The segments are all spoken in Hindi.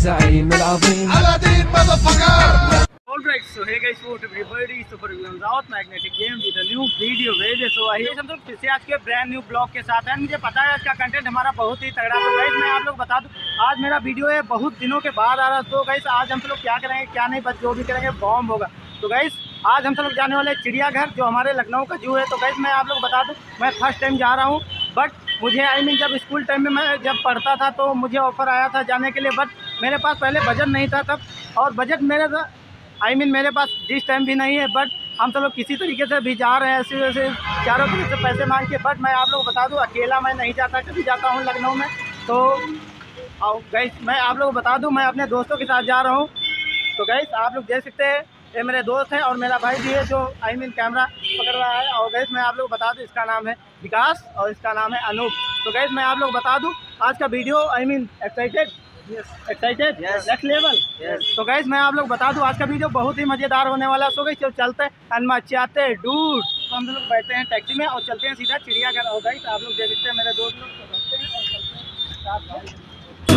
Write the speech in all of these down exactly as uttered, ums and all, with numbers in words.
الزعيم العظيم Aladdin motherfucker. Alright, so hey guys, what everybody, super villains out magnetic game with a new video भेजे। so आइए हम लोग फिर से आज के ब्रांड न्यू ब्लॉग के साथ हैं। मुझे पता है इसका कंटेंट हमारा बहुत ही तगड़ा। तो गाइस मैं आप लोग बता दूं, आज मेरा वीडियो है बहुत दिनों के बाद आ रहा है। तो गाइस आज हम लोग क्या करेंगे क्या नहीं, बस जो भी करेंगे बॉम्ब होगा। तो गाइस आज हम लोग जाने वाले चिड़ियाघर जो हमारे लखनऊ का जू है। तो गाइस मैं आप लोग बता दूँ, मैं फर्स्ट टाइम जा रहा हूँ, बट मुझे आई मीन जब स्कूल टाइम में मैं जब पढ़ता था तो मुझे ऑफ़र आया था जाने के लिए, बट मेरे पास पहले बजट नहीं था तब, और बजट मेरे आई मीन मेरे पास जिस टाइम भी नहीं है। बट हम सब लोग किसी तरीके से भी जा रहे हैं, ऐसे वैसे चारों तरफ से पैसे मांग के। बट मैं आप लोग बता दूं, अकेला मैं नहीं जाता, कभी जाता हूं लखनऊ में। तो और गैस मैं आप लोग बता दूं, मैं अपने दोस्तों के साथ जा रहा हूं। तो गैस आप लोग देख सकते हैं, ये मेरे दोस्त हैं और मेरा भाई भी है जो आई मीन कैमरा पकड़ रहा है। और गैस मैं आप लोग बता दूं, इसका नाम है विकास और इसका नाम है अनूप। तो गैस मैं आप लोग बता दूं, आज का video I mean excited excited next level. तो गाइस मैं आप लोग बता दूं, आज का वीडियो बहुत ही मज़ेदार होने वाला है। सो गाइस चलते हैं मचाते डूड। तो हम लोग बैठते हैं टैक्सी में और चलते हैं सीधा चिड़ियाघर। और गाइस आप लोग देख सकते हैं मेरे दोस्त लोग तो बैठते हैं और चलते हैं।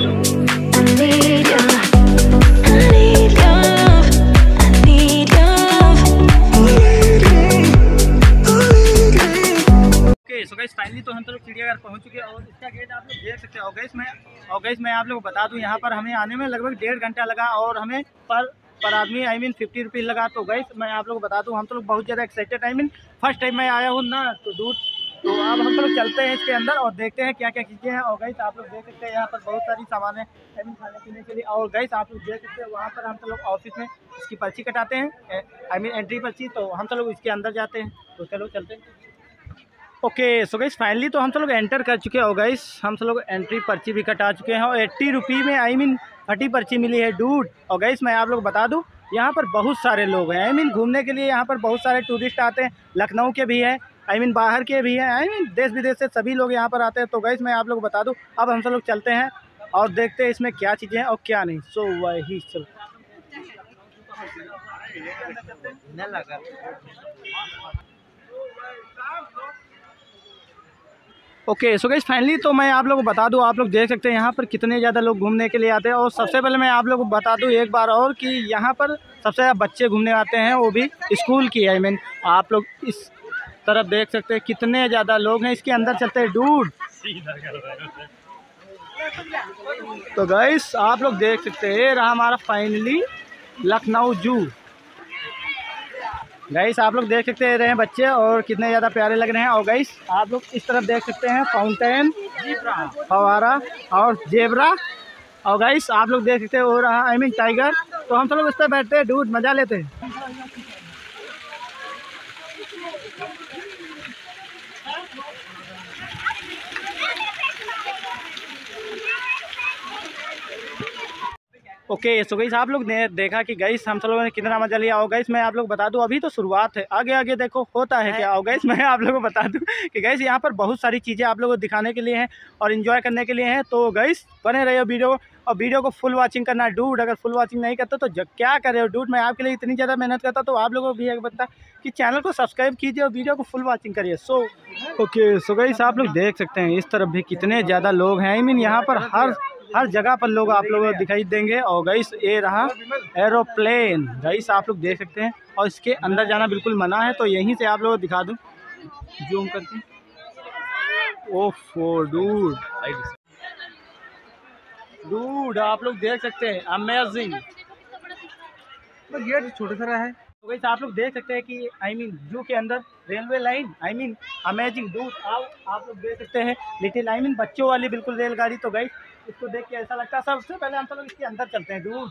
सो गाइस फाइनली तो हम तो लोग चिड़ियाघर पहुंच चुके हैं और इसका गेट आप लोग देख सकते हैं। और गाइस मैं और गाइस मैं आप लोग बता दूं, यहाँ पर हमें आने में लगभग डेढ़ घंटा लगा और हमें पर पर आदमी आई मीन फिफ्टी रुपीज़ लगा। तो गाइस मैं आप लोग बता दूं, हम तो लोग बहुत ज़्यादा excited I mean first time मैं आया हूँ ना, तो दूर। तो अब हम तो लोग चलते हैं इसके अंदर और देखते हैं क्या क्या चीज़ें हैं। और गाइस आप लोग देख सकते हैं यहाँ पर बहुत सारी सामान है आई मीन खाने पीने के लिए। और गाइस आप लोग देख सकते हैं वहाँ पर हम तो लोग ऑफिस में इसकी पर्ची कटाते हैं, आई मीन एंट्री पर्ची। तो हम तो लोग इसके अंदर जाते हैं। तो चलो चलते हैं। ओके सो गाइस फाइनली तो हम सब लोग एंटर कर चुके हैं। गाइस हम सब लोग एंट्री पर्ची भी कटा चुके हैं और एट्टी रुपये में आई मीन थर्टी पर्ची मिली है डूड। और गाइस मैं आप लोग बता दूं, यहाँ पर बहुत सारे लोग हैं आई मीन घूमने के लिए। यहाँ पर बहुत सारे टूरिस्ट आते हैं, लखनऊ के भी हैं, आई मीन बाहर के भी हैं, आई मीन देश विदेश से सभी लोग यहाँ पर आते हैं। तो गाइस मैं आप लोग बता दूँ, अब हम सब लोग चलते हैं और देखते हैं इसमें क्या चीज़ें हैं और क्या नहीं। सो वही चल ओके सो गाइस फाइनली तो मैं आप लोगों को बता दूं, आप लोग देख सकते हैं यहाँ पर कितने ज़्यादा लोग घूमने के लिए आते हैं। और सबसे पहले मैं आप लोगों को बता दूं एक बार और कि यहाँ पर सबसे ज़्यादा बच्चे घूमने आते हैं, वो भी स्कूल की आई मीन। आप लोग इस तरफ देख सकते हैं कितने ज़्यादा लोग हैं। इसके अंदर चलते हैं डूड। तो गाइस आप लोग देख सकते हैं, रहा हमारा फाइनली लखनऊ जू। गाइस आप लोग देख सकते रहे हैं बच्चे और कितने ज़्यादा प्यारे लग रहे हैं। और गाइस आप लोग इस तरफ देख सकते हैं फाउंटेन, फवारा और जेबरा। और गाइस आप लोग देख सकते हैं वो रहा आई मीन टाइगर। तो हम सब लोग इस पर बैठते हैं डूड, मज़ा लेते हैं। ओके सो गाइस आप लोग ने देखा कि गाइस हम सब लोगों ने कितना मजा लिया। और गाइस मैं आप लोग बता दूं, अभी तो शुरुआत है, आगे आगे देखो होता है क्या। और गाइस मैं आप लोगों को बता दूं कि गाइस यहाँ पर बहुत सारी चीज़ें आप लोगों को दिखाने के लिए हैं और एंजॉय करने के लिए हैं। तो गाइस बने रहिए वीडियो और वीडियो को फुल वाचिंग करना है डूड। अगर फुल वाचिंग नहीं करते तो क्या कर रहे हो डूड, मैं आपके लिए इतनी ज़्यादा मेहनत करता तो आप लोगों को भी एक बता कि चैनल को सब्सक्राइब कीजिए और वीडियो को फुल वाचिंग करिए। सो ओके सो गाइस आप लोग देख सकते हैं इस तरफ भी कितने ज़्यादा लोग हैं आई मीन यहाँ पर हर हर जगह पर लोग आप लोगों को दिखाई देंगे। और गाइस ये रहा एरोप्लेन। गाइस आप लोग देख सकते हैं और इसके अंदर जाना बिल्कुल मना है। तो यहीं से आप लोगों को दिखा दूं जूम करके। ओफो डूड डूड आप लोग देख सकते हैं अमेजिंग। तो गेट छोटा सा है। तो गाइस आप लोग देख सकते हैं कि आई मीन जू के अंदर railway line I mean amazing dude. आप आप लोग देख सकते हैं लिटिल आई मीन बच्चों वाली बिल्कुल रेलगाड़ी। तो गाइस इसको देख के ऐसा लगता है, सबसे पहले हम सब लोग इसके अंदर चलते हैं डूड।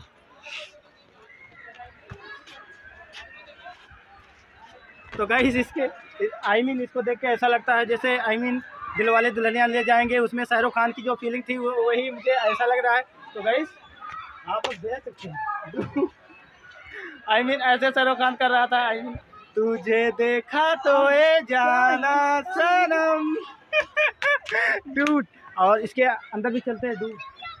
तो गाइस इसके आई मीन इसको देख के ऐसा लगता है जैसे आई मीन दिल वाले दुल्हनिया ले जाएंगे, उसमें शाहरुख खान की जो फीलिंग थी वो वही मुझे ऐसा लग रहा है। तो गाइस आप लोग देख सकते हैं आई मीन ऐसे शाहरुख खान कर रहा था आई मीन तुझे देखा तो ये जाना सनम डूड। और इसके अंदर भी चलते हैं डूड।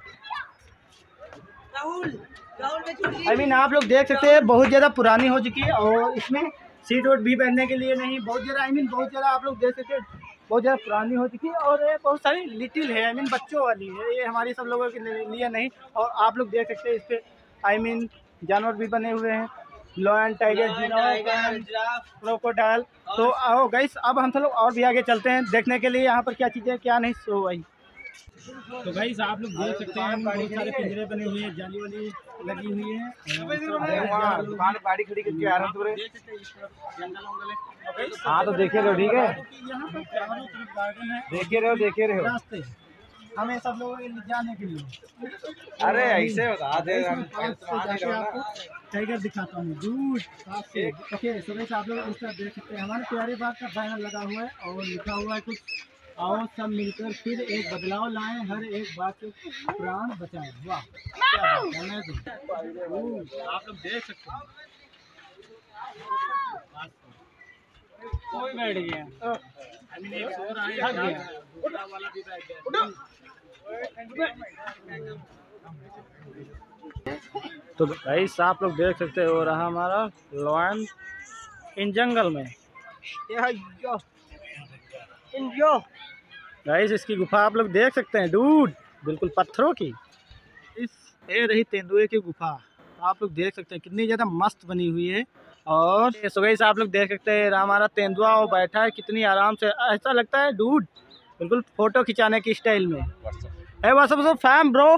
आई मीन आप लोग देख सकते हैं बहुत ज़्यादा पुरानी हो चुकी है और इसमें सीट वोट भी बैठने के लिए नहीं, बहुत ज़्यादा आई मीन बहुत ज़्यादा आप लोग देख सकते हैं बहुत ज़्यादा पुरानी हो चुकी है और ये बहुत सारी लिटिल है, आई मीन बच्चों वाली है, ये हमारी सब लोगों के लिए नहीं। और आप लोग देख सकते हैं इस पर आई मीन जानवर भी बने हुए हैं, लॉयन, टाइगर, क्रोकोडाइल। तो आओ गाइस, अब हम सब लोग और भी आगे चलते हैं देखने के लिए यहाँ पर क्या चीज़ें क्या नहीं। सो भाई तो गाइस आप लोग देख सकते हैं बहुत सारे पिंजरे बने हुए हैं, जाली वाली लगी हुई है। गाड़ी खड़ी करके आ रहा हूँ। हाँ तो देखे रहो, ठीक है, यहाँ पर चारों तरफ गार्डन है, देखे रहो देखे रहो रास्ते हमें सब लोगों के जाने के लिए। अरे ऐसे बता दे, आपको टाइगर दिखाता हूँ दूर से। ओके सुरेश आप लोग इस तरह देख सकते हैं हमारे प्यारे बाग का बैनर लगा हुआ है और लिखा हुआ है कुछ, आओ सब मिलकर फिर एक बदलाव लाएं, हर एक बात के प्राण बचाएं। वाह क्या बात है, आप लोग देख सकते हैं कोई बैठ गया, एक सो रहा है, थक गया वाला भी बैठ गया। तो गाइस आप लोग देख सकते हो रहा हमारा लॉयन इन जंगल में। गाइस इसकी गुफा आप लोग देख सकते हैं डूड, बिल्कुल पत्थरों की। इस ये रही तेंदुए की गुफा, आप लोग देख सकते हैं कितनी ज़्यादा मस्त बनी हुई है। और सो गाइस आप लोग देख सकते हैं हमारा तेंदुआ वो बैठा है कितनी आराम से, ऐसा लगता है डूड बिल्कुल फोटो खिंचाने की स्टाइल में। Hey what's up fam bro,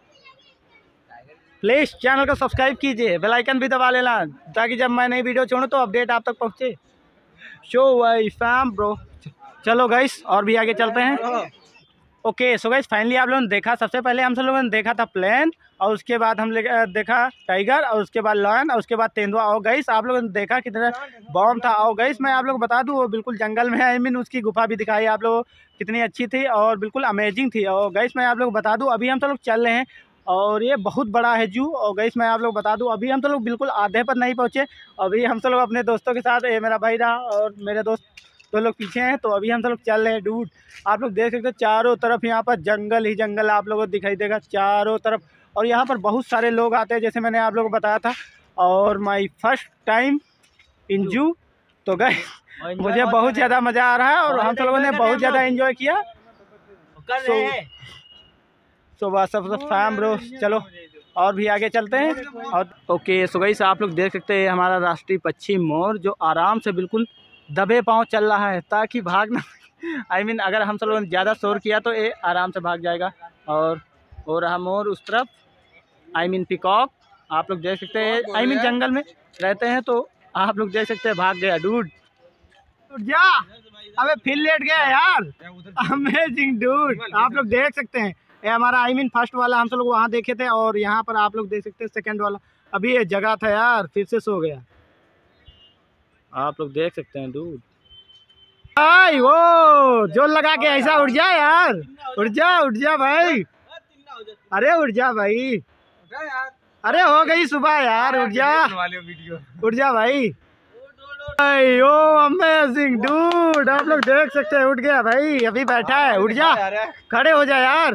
please channel को सब्सक्राइब कीजिए, बेल आइकन भी दबा लेना ताकि जब मैं नई वीडियो छोड़ूं तो अपडेट आप तक पहुंचे। Show why fam bro. चलो गाइस और भी आगे चलते हैं। ओके सो गाइस फाइनली आप लोगों ने देखा, सबसे पहले हम सब लोगों ने देखा था प्लेन और उसके बाद हम देखा टाइगर और उसके बाद लॉयन और उसके बाद तेंदुआ। और गाइस आप लोगों ने देखा कितना बॉम था। और गाइस मैं आप लोगों को बता दूं वो बिल्कुल जंगल में है, आई मीन उसकी गुफा भी दिखाई आप लोगों कितनी अच्छी थी और बिल्कुल अमेजिंग थी। और गाइस मैं आप लोग बता दूं अभी हम सब लोग चल रहे हैं और ये बहुत बड़ा है जू। और गाइस मैं आप लोग बता दूं अभी हम सब लोग बिल्कुल आधे पर नहीं पहुँचे, अभी हम सब लोग अपने दोस्तों के साथ, ये मेरा भाई रहा और मेरे दोस्त दो लोग पीछे हैं। तो अभी हम सब लोग चल रहे हैं डूड, आप लोग देख सकते हैं चारों तरफ यहाँ पर जंगल ही जंगल आप लोगों को दिखाई देगा चारों तरफ। और यहाँ पर बहुत सारे लोग आते हैं जैसे मैंने आप लोगों को बताया था। और माय फर्स्ट टाइम इन जू, तो गाइस मुझे बहुत ज़्यादा मज़ा आ रहा है और हम सब लोगों ने बहुत ज़्यादा एंजॉय किया। सो बस सब फैम ब्रो, चलो और भी आगे चलते हैं। और ओके सो गाइस आप लोग देख सकते हैं हमारा राष्ट्रीय पक्षी मोर जो आराम से बिल्कुल दबे पाँव चल रहा है ताकि भाग ना आई मीन अगर हम सब लोगों ने ज़्यादा शोर किया तो ये आराम से भाग जाएगा। और हो रहा मोर उस तरफ, आई मीन पिकॉक आप लोग देख सकते हैं, आई मीन जंगल में रहते हैं तो आप लोग देख सकते हैं भाग गया डूड। जा अबे फिर लेट गया यार, अमेजिंग डूड। आप लोग देख सकते हैं ये हमारा आई मीन फर्स्ट वाला हम सब लोग वहाँ देखे थे और यहाँ पर आप लोग देख सकते हैं सेकंड वाला। अभी ये जगह था यार फिर से सो गया, आप लोग देख सकते हैं डूड। भाई वो जोर लगा के ऐसा उठ जा यार, उठ जा उठ जा भाई, अरे उठ जा भाई, अरे हो गई सुबह यार, उठ जा उठ जा भाई। भाई ओ अमेजिंग डूड, आप लोग देख सकते हैं उठ गया भाई, अभी बैठा है, उठ जा, खड़े हो जा यार,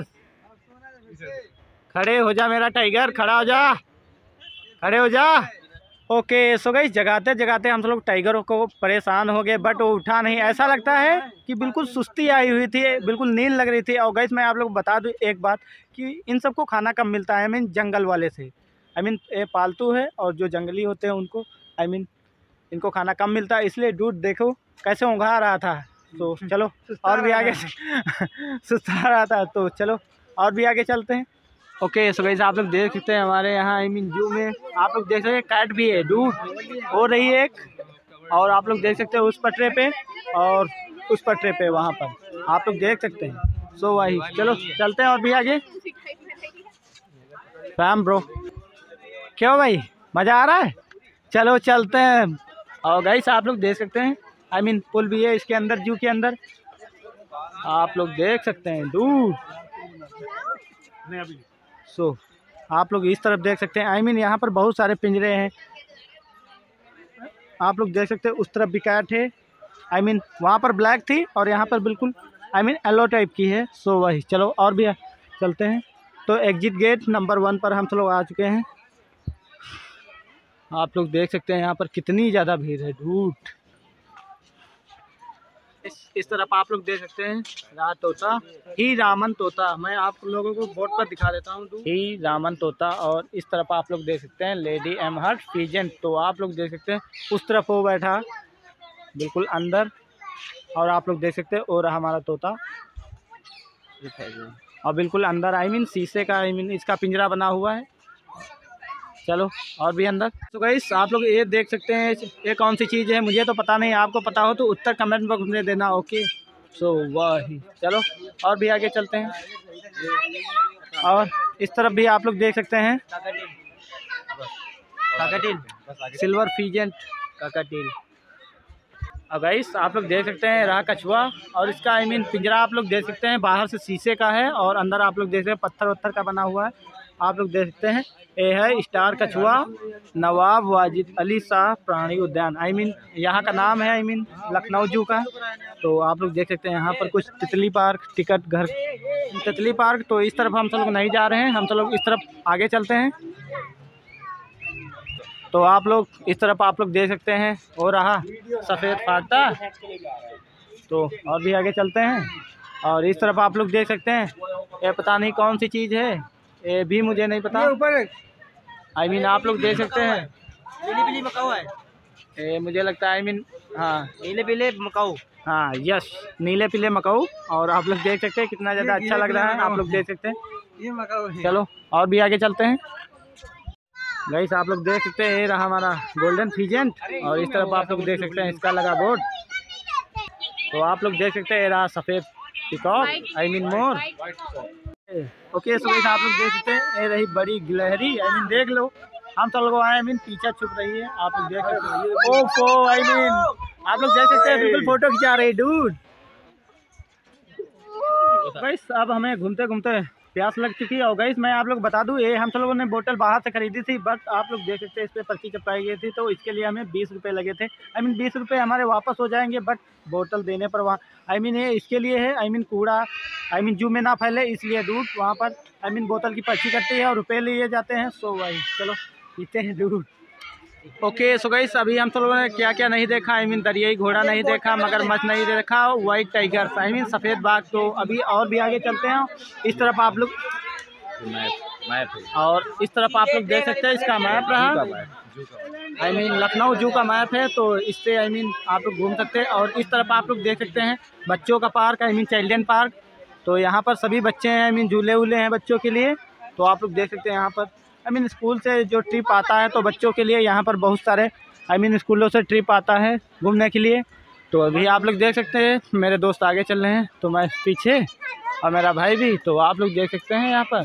खड़े हो जा मेरा टाइगर, खड़ा हो जा, खड़े हो जा। ओके सो गाइस जगाते जगाते हम सब लोग टाइगरों को परेशान हो गए बट वो उठा नहीं, ऐसा लगता है कि बिल्कुल सुस्ती आई हुई थी, बिल्कुल नींद लग रही थी। और गाइस मैं आप लोग बता दूं एक बात कि इन सबको खाना कम मिलता है, आई मीन जंगल वाले से, आई मीन ये पालतू है और जो जंगली होते हैं उनको आई मीन इनको खाना कम मिलता है, इसलिए डूड देखो कैसे उंघा रहा था। तो चलो और भी आगे सुस्ता रहा था, तो चलो और भी आगे चलते हैं। ओके सो गाइस आप लोग देख सकते हैं हमारे यहाँ आई मीन जू में आप लोग देख सकते हैं कैट भी है डूड हो रही है एक, और आप लोग देख सकते हैं उस पटरे पे और उस पटरे पे वहाँ पर आप लोग देख सकते हैं। सो वही चलो चलते हैं और भी आगे। फैम ब्रो क्यों भाई मज़ा आ रहा है, चलो चलते हैं। और गाइस आप लोग देख सकते हैं आई मीन पुल भी है इसके अंदर, जू के अंदर आप लोग देख सकते हैं डूड। सो so, आप लोग इस तरफ देख सकते हैं आई मीन यहाँ पर बहुत सारे पिंजरे हैं, आप लोग देख सकते हैं उस तरफ भी कैट है, आई मीन वहाँ पर ब्लैक थी और यहाँ पर बिल्कुल आई मीन येलो टाइप की है। सो so, वही चलो और भी चलते हैं। तो एग्जिट गेट नंबर वन पर हम सब लोग आ चुके हैं, आप लोग देख सकते हैं यहाँ पर कितनी ज़्यादा भीड़ है डूड। इस, इस तरफ आप लोग देख सकते हैं रहा तोता, ही रामन तोता। मैं आप लोगों को बोर्ड पर दिखा देता हूँ, ही रामन तोता। और इस तरफ आप लोग देख सकते हैं लेडी एमहर्ट पीजेंट। तो आप लोग देख सकते हैं उस तरफ वो बैठा बिल्कुल अंदर, और आप लोग देख सकते हैं और हमारा तोता और बिल्कुल अंदर, आई मीन शीशे का, आई मीन इसका पिंजरा बना हुआ है। चलो और भी अंदर। तो गाइस आप लोग ये देख सकते हैं, ये कौन सी चीज़ है मुझे तो पता नहीं, आपको पता हो तो उत्तर कमेंट बॉक्स में देना। ओके सो वही, चलो और भी आगे चलते हैं। और इस तरफ भी आप लोग देख सकते हैं काकाटिल, सिल्वर पीजेंट काकाटिल। और गाइस आप लोग देख सकते हैं रहा कछुआ, और इसका आई मीन पिंजरा आप लोग देख सकते हैं बाहर से शीशे का है और अंदर आप लोग देख सकते हैं पत्थर वत्थर का बना हुआ है। आप लोग देख सकते हैं ये है स्टार कछुआ नवाब वाजिद अली शाह प्राणी उद्यान, आई मीन यहाँ का नाम है, आई मीन लखनऊ जू का। तो आप लोग देख सकते हैं यहाँ पर कुछ तितली पार्क, टिकट घर, तितली पार्क। तो इस तरफ हम सब लोग नहीं जा रहे हैं, हम सब लोग इस तरफ आगे चलते हैं। तो आप लोग इस तरफ आप लोग देख सकते हैं और रहा सफ़ेद फाख्ता। तो और भी आगे चलते हैं। और इस तरफ आप लोग देख सकते हैं ये पता नहीं कौन सी चीज़ है, ये भी मुझे नहीं पता। आई मीन आप लोग देख सकते हैं पीली पीली मकाऊ है, ये मुझे लगता है आई मीन हाँ नीले पीले मकाऊ, हाँ यस नीले पीले मकाऊ। और आप लोग देख सकते हैं कितना ज़्यादा अच्छा लग रहा है, आप लोग देख सकते हैं ये मकाऊ है। चलो और भी आगे चलते हैं। गाइस आप लोग देख सकते हैं ये रहा हमारा गोल्डन पीजेंट, और इस तरफ आप लोग देख सकते हैं इसका लगा बोर्ड। तो आप लोग देख सकते हैं ये रहा सफ़ेद पिकॉक, आई मीन मोर। ओके सो गाइस आप लोग देख सकते हैं ये रही बड़ी गिलहरी, आई मीन देख लो हम सब लोग आए, आई मीन पीछा छुप रही है, आप लोग देख सकते हैं। ओफो आई मीन आप लोग देख सकते हैं बिल्कुल फोटो खिंचा रही डूड। गाइस अब हमें घूमते घूमते प्यास लग चुकी है। और गाइस मैं आप लोग बता दूं ये हम सब लोगों ने बोतल बाहर से खरीदी थी, बट आप लोग देख सकते हैं इस पर पर्ची चिपकाई गई थी, तो इसके लिए हमें बीस रुपए लगे थे। आई मीन बीस रुपए हमारे वापस हो जाएंगे, बट बोतल देने पर वहाँ आई मीन ये इसके लिए है, आई मीन कूड़ा आई मीन जू में ना फैले इसलिए दूध वहाँ पर आई मीन बोतल की पर्ची कटती है और रुपये लिए जाते हैं। सो भाई चलो पीते हैं दूध। ओके सो गाइस अभी हम सब लोगों ने क्या क्या नहीं देखा, आई मीन दरियाई घोड़ा नहीं देखा, मगरमच्छ नहीं देखा, वाइट टाइगर आई मीन सफ़ेद बाघ। तो अभी और भी आगे चलते हैं। इस तरफ आप लोग और इस तरफ आप लोग देख सकते हैं इसका मैप रहा, आई मीन लखनऊ जू का मैप है, तो इससे आई मीन आप लोग घूम सकते हैं। और इस तरफ आप लोग देख सकते हैं बच्चों का park, I mean children park. तो यहाँ पर सभी बच्चे हैं, आई मीन झूले वूले हैं बच्चों के लिए। तो आप लोग देख सकते हैं यहाँ पर आई मीन स्कूल से जो ट्रिप आता है तो बच्चों के लिए यहाँ पर बहुत सारे आई मीन स्कूलों से ट्रिप आता है घूमने के लिए। तो अभी आप लोग देख सकते हैं मेरे दोस्त आगे चल रहे हैं तो मैं पीछे, और मेरा भाई भी। तो आप लोग देख सकते हैं यहाँ पर।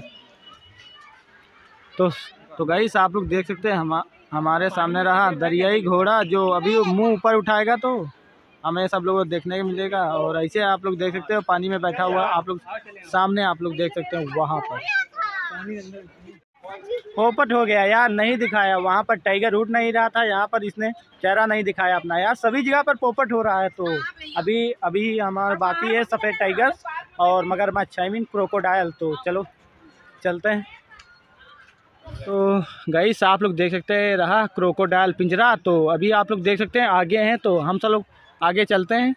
तो तो गाइस आप लोग देख सकते हैं हम हमारे सामने रहा दरियाई घोड़ा, जो अभी मुंह ऊपर उठाएगा तो हमें सब लोगों को देखने को मिलेगा। और ऐसे आप लोग देख सकते हो पानी में बैठा हुआ, आप लोग सामने आप लोग देख सकते हैं वहाँ पर पोपट हो गया यार, नहीं दिखाया वहाँ पर, टाइगर उठ नहीं रहा था, यहाँ पर इसने चेहरा नहीं दिखाया अपना यार। सभी जगह पर पोपट हो रहा है। तो अभी अभी हमारा बाकी है सफ़ेद टाइगर और मगरमच्छ, आई मीन क्रोकोडाइल। तो चलो चलते हैं। तो गाइस आप लोग देख सकते हैं रहा क्रोकोडाइल पिंजरा। तो अभी आप लोग देख सकते हैं आगे हैं, तो हम सब लोग आगे चलते हैं।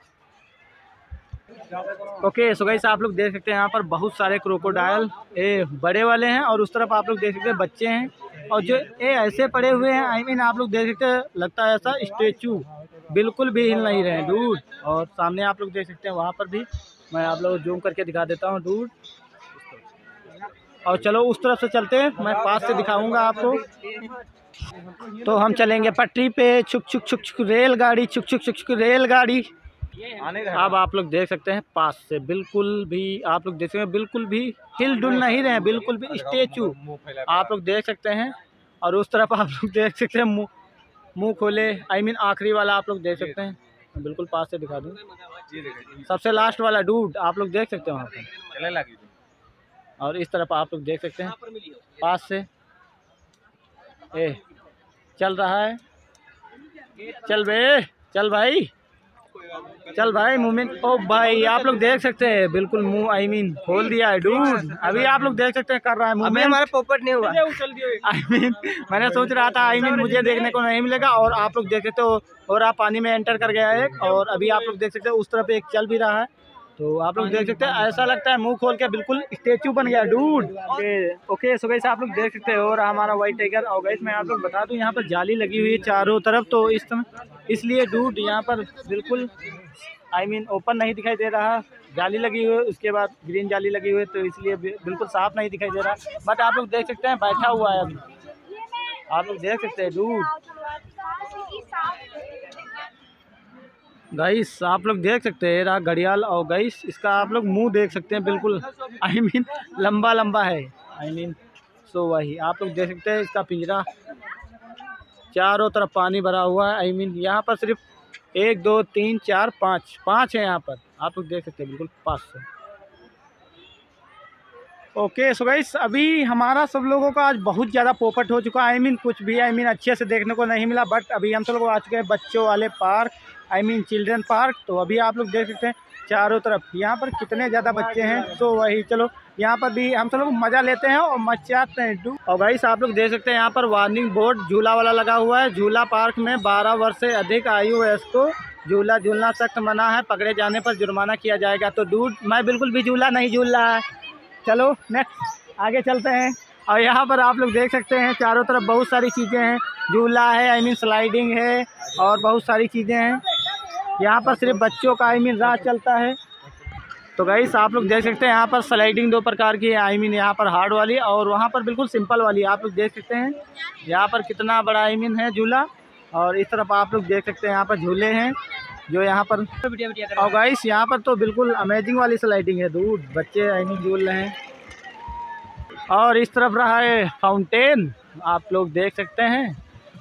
ओके सो गाइस आप लोग देख सकते हैं यहाँ पर बहुत सारे क्रोकोडाइल ये बड़े वाले हैं, और उस तरफ आप लोग देख सकते हैं बच्चे हैं, और जो ये ऐसे पड़े हुए हैं आई मीन आप लोग देख सकते हैं लगता है ऐसा स्टेचू, बिल्कुल भी हिल नहीं रहे हैं डूड। और सामने आप लोग देख सकते हैं वहाँ पर भी मैं आप लोग जूम करके दिखा देता हूँ डूड। और चलो उस तरफ से चलते हैं, मैं पास से दिखाऊंगा आपको। तो हम चलेंगे पटरी पे, छुक छुक छुक छुक रेलगाड़ी, छुक छुक छुक छुक रेलगाड़ी। अब आप लोग देख सकते हैं पास से, बिल्कुल भी आप लोग देख सकते हैं बिल्कुल भी हिल डुल नहीं रहे हैं, बिल्कुल भी स्टेचू आप लोग देख सकते हैं। और उस तरफ आप लोग देख सकते हैं मुँह मुँह खोले, आई मीन आखिरी वाला आप लोग देख सकते हैं, बिल्कुल पास से दिखा दूँ। सबसे लास्ट वाला डूड आप लोग देख सकते हैं वहाँ पर। और इस तरफ आप लोग देख सकते हैं पास से ए चल रहा है, चल बे चल भाई। चल भाई मूवमेंट। ओ भाई आप लोग देख सकते हैं बिल्कुल मुंह आई मीन खोल दिया है डूड। अभी आप लोग देख सकते हैं कर रहा है अभी हमारा पोपट नहीं हुआ। आई मीन मैंने सोच रहा था आई मीन मुझे देखने को नहीं मिलेगा, और आप लोग देख सकते हो और आप पानी में एंटर कर गया है एक, और अभी आप लोग देख सकते हो उस तरफ एक चल भी रहा है। तो आप लोग देख सकते हैं ऐसा लगता है मुंह खोल के बिल्कुल स्टेचू बन गया डूड। ओके सो गाइस आप लोग देख सकते हो और हमारा व्हाइट टाइगर। और गाइस मैं आप लोग बता दूं यहाँ पर जाली लगी हुई है चारों तरफ, तो इस समय इसलिए डूड यहाँ पर बिल्कुल आई मीन ओपन नहीं दिखाई दे रहा। जाली लगी हुई है, उसके बाद ग्रीन जाली लगी हुई है, तो इसलिए बिल्कुल साफ नहीं दिखाई दे रहा। बट आप लोग देख सकते हैं बैठा हुआ है अभी, आप लोग देख सकते हैं डूड। गाइस आप लोग देख सकते हैं रहा घड़ियाल, और गाइस इसका आप लोग मुंह देख सकते हैं बिल्कुल आई मीन लंबा लंबा है आई मीन सो वही आप लोग देख सकते हैं इसका पिंजरा। चारों तरफ पानी भरा हुआ है आई मीन यहाँ पर सिर्फ एक दो तीन चार पाँच पाँच है यहाँ पर, आप लोग देख सकते हैं बिल्कुल पाँच से। ओके सो गाइस अभी हमारा सब लोगों का आज बहुत ज़्यादा पोपट हो चुका है आई मीन कुछ भी आई मीन अच्छे से देखने को नहीं मिला। बट अभी हम सब लोग आ चुके हैं बच्चों वाले park I mean children park. तो अभी आप लोग देख सकते हैं चारों तरफ यहाँ पर कितने ज़्यादा बच्चे हैं। तो वही चलो यहाँ पर भी हम सब लोग मज़ा लेते हैं और मचाते हैं डू। और गाइस आप लोग देख सकते हैं यहाँ पर वार्निंग बोर्ड झूला वाला लगा हुआ है। झूला पार्क में बारह वर्ष से अधिक आयु है इसको झूला झूलना सख्त मना है, पकड़े जाने पर जुर्माना किया जाएगा। तो डूड मैं बिल्कुल भी झूला नहीं झूल रहा है। चलो नेक्स्ट आगे चलते हैं। और यहाँ पर आप लोग देख सकते हैं चारों तरफ बहुत सारी चीज़ें हैं, झूला है आई मीन स्लाइडिंग है और बहुत सारी चीज़ें हैं। यहाँ पर सिर्फ बच्चों का आई मीन राह चलता है। तो गाइस आप लोग देख सकते हैं यहाँ पर स्लाइडिंग दो प्रकार की है आई मीन यहाँ पर हार्ड वाली और वहाँ पर बिल्कुल सिंपल वाली। आप लोग देख सकते हैं यहाँ पर कितना बड़ा आई मीन है झूला, और इस तरफ आप लोग देख सकते हैं यहाँ पर झूले हैं जो यहाँ पर। और गाइस यहाँ पर तो बिल्कुल अमेजिंग वाली स्लाइडिंग है दूर, बच्चे आई मीन झूल रहे हैं। और इस तरफ रहा है फाउंटेन, आप लोग देख सकते हैं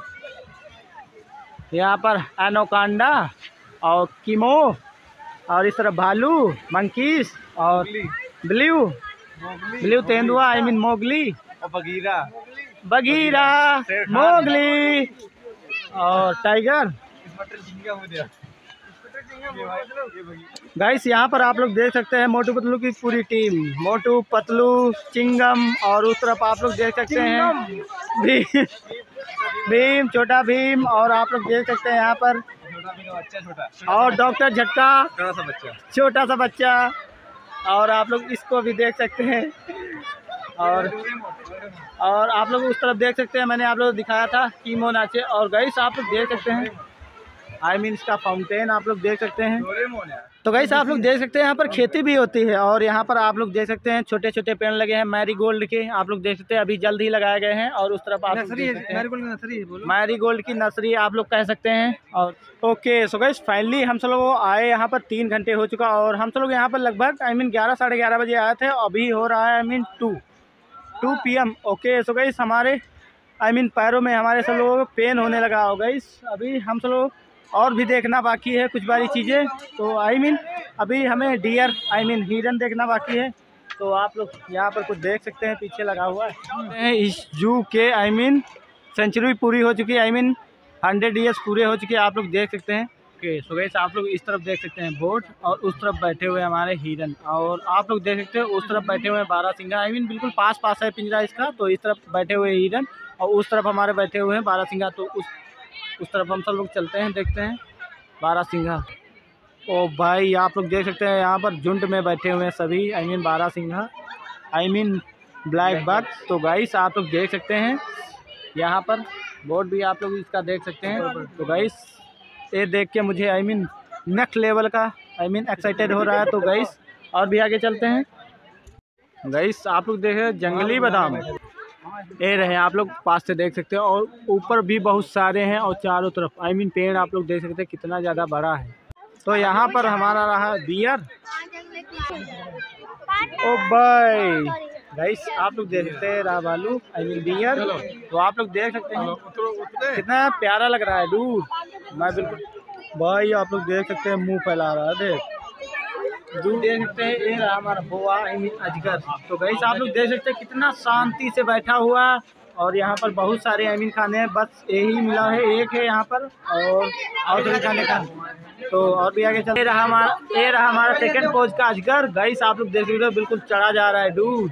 यहाँ पर एनोकांडा और कीमो, और इस तरफ भालू मंकीस और ब्लू ब्लू तेंदुआ आई मीन मोगली और बगीरा बगीरा मोगली और टाइगर। गाइस यहाँ पर आप लोग देख सकते हैं मोटू पतलू की पूरी टीम, मोटू पतलू चिंगम, और उस तरफ आप लोग देख सकते हैं भीम भीम छोटा भीम, और आप लोग देख सकते हैं यहाँ पर और डॉक्टर झटका छोटा सा बच्चा छोटा सा बच्चा, और आप लोग इसको भी देख सकते हैं। और और आप लोग उस तरफ देख सकते हैं मैंने आप लोग दिखाया था कीमो नाचे। और गाइस आप लोग देख सकते हैं आई मीन इसका फाउंटेन आप लोग देख सकते हैं। तो गाइस आप लोग देख सकते हैं यहाँ पर खेती भी होती है, और यहाँ पर आप लोग देख सकते हैं छोटे छोटे पेड़ लगे हैं मैरीगोल्ड के, आप लोग देख सकते हैं अभी जल्द ही लगाए गए हैं। और उस तरफ आप मैरीगोल्ड की नर्सरी आप लोग कह सकते हैं। और ओके सो गाइस फाइनली हम सब लोग आए यहाँ पर तीन घंटे हो चुका, और हम सब लोग यहाँ पर लगभग आई मीन ग्यारह साढ़े ग्यारह बजे आए थे, अभी हो रहा है I mean two two PM okay. So सो गाइस हमारे आई मीन पैरों में हमारे सब लोगों को पेन होने लगा हो गाइस। अभी हम सब लोग और भी देखना बाकी है कुछ बारी चीज़ें, तो आई मीन अभी हमें डियर आई मीन हिरन देखना बाकी है। तो आप लोग यहाँ पर कुछ देख सकते हैं पीछे लगा हुआ है। इस जू के आई मीन सेंचुरी पूरी हो चुकी है, आई मीन हंड्रेड ईयर्स पूरे हो चुके हैं, आप लोग देख सकते हैं। ओके सो गाइस आप लोग इस तरफ देख सकते हैं बोट, और उस तरफ बैठे हुए हमारे हिरन, और आप लोग देख सकते हैं उस तरफ बैठे हुए बारहसिंगा आई मीन बिल्कुल पास पास है पिंजरा इसका। तो इस तरफ बैठे हुए हिरन और उस तरफ हमारे बैठे हुए हैं बारहसिंगा। तो उस उस तरफ हम सब लोग चलते हैं देखते हैं बारहसिंगा। ओ भाई आप लोग देख सकते हैं यहाँ पर झुंड में बैठे हुए हैं सभी आई मीन बारहसिंगा आई मीन ब्लैक बक। तो गाइस आप लोग देख सकते हैं यहाँ पर बोर्ड भी आप लोग इसका देख सकते हैं। तो गाइस ये देख के मुझे आई मीन नेक्स्ट लेवल का आई मीन एक्साइटेड हो रहा है। तो गाइस और भी आगे चलते हैं। गाइस आप लोग देख रहे हैं जंगली बादाम, ये रहे आप लोग पास से देख सकते हैं, और ऊपर भी बहुत सारे हैं और चारों तरफ आई मीन पेड़ आप लोग देख सकते हैं कितना ज़्यादा बड़ा है। तो यहाँ पर हमारा रहा बियर। ओ भाई गाइस आप लोग देख सकते हैं रहा भालू आई मीन बियर। तो आप लोग देख सकते हैं कितना प्यारा लग रहा है दूर, मैं बिल्कुल भाई आप लोग देख सकते हैं मुँह फैला रहा है, देख दूर देख सकते हैं ये रहा हमारा बोआ आई मीन अजगर। तो गाइस आप लोग देख सकते हैं कितना शांति से बैठा हुआ, और यहाँ पर बहुत सारे आई मीन खाने हैं, बस यही मिला है एक है यहाँ पर, और और खाने का तो और भी आगे चलते रहा हमारा ये रहा हमारा सेकंड पोज का अजगर। गाइस आप लोग देख सकते हो बिल्कुल चढ़ा जा रहा है डूड।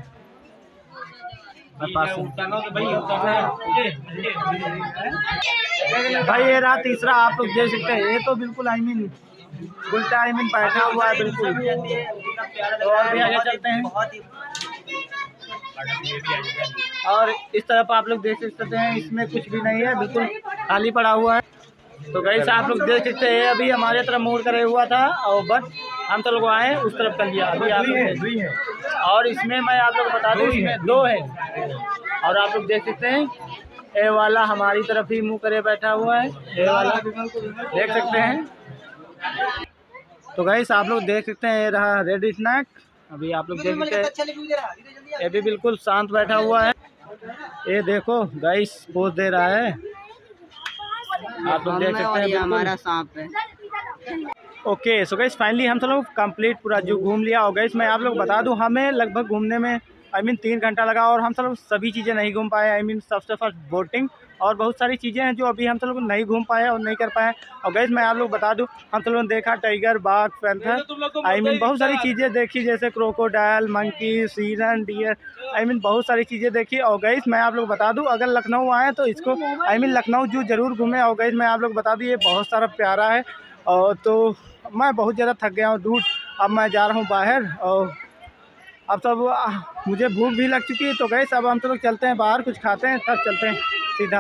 भाई ये रहा तीसरा, आप लोग देख सकते हैं ये तो बिल्कुल आई मीन उल्टा आई मीन बैठा हुआ है बिल्कुल। तो और भी आगे चलते हैं और इस तरफ आप लोग देख सकते हैं इसमें कुछ भी नहीं है, बिल्कुल खाली पड़ा हुआ है। तो गाइस आप लोग देख सकते हैं अभी हमारे तरफ मोड़ करे हुआ था और बट हम तो लोग आए उस तरफ कर लिया। अभी आप लोग और इसमें मैं आप लोग बता दूं इसमें दो है और आप लोग देख सकते हैं ए वाला हमारी तरफ ही मुंह करे बैठा हुआ है, ए वाला देख सकते हैं। तो गाइस आप लोग देख सकते हैं ये रहा रेड स्नैक। अभी आप लोग देख सकते हैं ये भी बिल्कुल शांत बैठा हुआ है। ये देखो गाइस पोज दे रहा है, आप लोग देख सकते हैं हमारा सांप है। ओके सो गाइस फाइनली हम सब लोग कंप्लीट पूरा जू घूम लिया। और गाइस मैं आप लोग बता दूं हमें लगभग घूमने में आई मीन तीन घंटा लगा और हम सब लोग सभी चीज़ें नहीं घूम पाए। आई मीन सबसे फर्स्ट बोटिंग और बहुत सारी चीज़ें हैं जो अभी हम सब लोग नहीं घूम पाए और नहीं कर पाए। और गाइस मैं आप लोग बता दूं हम सब लोगों ने देखा टाइगर, बाघ, पैंथर, आई मीन बहुत सारी चीज़ें देखी जैसे क्रोकोडाइल, मंकी, हिरन, डियर, आई मीन बहुत सारी चीज़ें देखी। और गाइस मैं आप लोग बता दूं अगर लखनऊ आए तो इसको आई मीन लखनऊ जू जरूर घूमें। और गाइस मैं आप लोग बता दूं ये बहुत सारा प्यारा है। और तो मैं बहुत ज़्यादा थक गया हूँ डूड, अब मैं जा रहा हूँ बाहर और अब सब मुझे भूख भी लग चुकी है। तो गाइस अब हम तो लोग चलते हैं बाहर, कुछ खाते हैं तब चलते हैं सीधा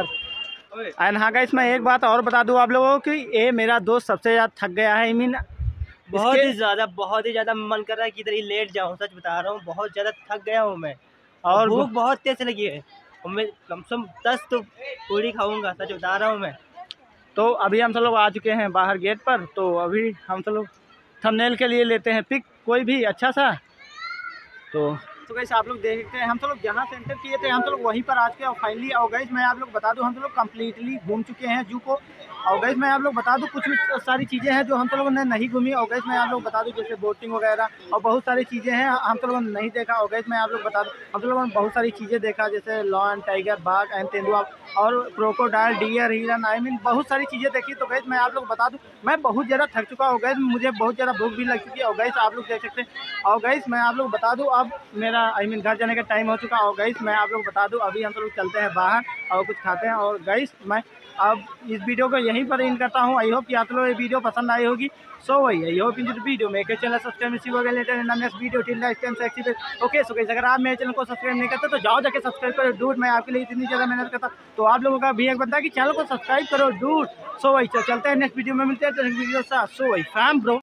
घर। एंड हाँ गाइस मैं एक बात और बता दूं आप लोगों को कि ये मेरा दोस्त सबसे ज़्यादा थक गया है। आई मीन बहुत ही ज़्यादा बहुत ही ज़्यादा मन कर रहा है कि इधर ही लेट जाऊँ। सच बता रहा हूँ बहुत ज़्यादा थक गया हूँ मैं और भूख बहुत तेज लगी है और मैं कम से कम दस तो पूरी खाऊंगा, सच बता रहा हूँ मैं। तो अभी हम सब लोग आ चुके हैं बाहर गेट पर। तो अभी हम सब लोग थंबनेल के लिए लेते हैं पिक कोई भी अच्छा सा। तो तो गाइस आप लोग देख सकते हैं हम सब लोग जहाँ सेंटर किए थे हम सब लोग वहीं पर आ चुके हैं फाइनली। और गाइस मैं आप लोग बता दूं हम सब लोग कम्प्लीटली घूम चुके हैं जू को। और गाइस मैं आप लोग बता दूं कुछ सारी चीज़ें हैं जो हम सब लोगों ने नहीं घूमी। और गाइस मैं आप लोग बता दूं जैसे बोटिंग वगैरह और बहुत सारी चीज़ें हैं हम सब लोगों ने नहीं देखा। और गाइस मैं आप लोग बता दूं हम सब लोगों ने बहुत सारी चीज़ें देखा जैसे लॉयन, टाइगर, बाघ एंड तेंदुआ और क्रोकोडाइल, डियर, हिरन, आई मीन बहुत सारी चीज़ें देखी। तो गाइस मैं आप लोग बता दूं मैं बहुत ज़्यादा थक चुका हूँ। गाइस मुझे बहुत ज़्यादा भूख भी लग चुकी है। और गाइस आप लोग देख सकते हैं। और गाइस मैं आप लोग बता दूं अब मेरा आई मीन घर जाने का टाइम हो चुका। और गाइस मैं आप लोग बता दूं अभी हम सब लोग चलते हैं बाहर और कुछ खाते हैं। और गाइस मैं अब इस वीडियो को यहीं पर एंड करता हूं। आई होप कि आप लोगों को ये वीडियो पसंद आई होगी। सो वही I hope in the video make channel subscribe see वगैरह later in next video till like ten sexy. Okay so guys अगर आप मेरे चैनल को सब्सक्राइब नहीं करते तो जाओ जाके सब्सक्राइब करो डूड, मैं आपके लिए इतनी ज़्यादा मेहनत करता तो आप लोगों का भी एक बनता है कि चैनल को सब्सक्राइब करो डूड। सो वही चलते हैं नेक्स्ट वीडियो में मिलते हैं नेक्स्ट वीडियो के साथ। सो वही फैम ब्रो।